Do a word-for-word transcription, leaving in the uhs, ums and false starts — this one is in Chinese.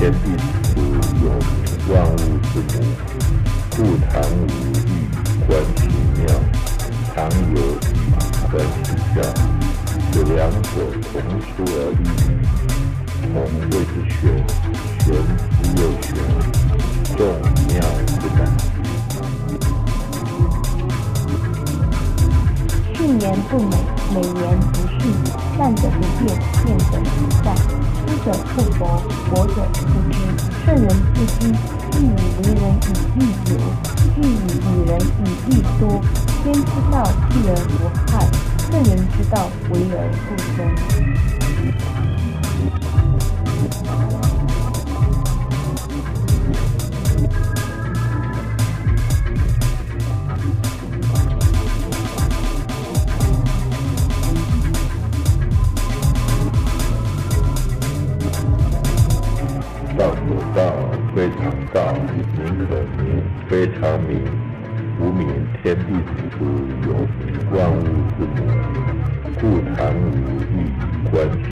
天地之有名，万物之母，故常无欲，观其妙；常有义，观其效。此两者，同出而异名，同谓之玄。玄之又玄，众妙之难。 训言不美，美言不训；善者不辩，辩者不善；知者不博，博者不知；圣人不知，亦以为人以义久，亦以与人以义多。天之道，弃而不害；圣人之道，为而不争。 道有道，非常道；名可名，非常名。无名，天地之有名，万物之母，故常无欲，观其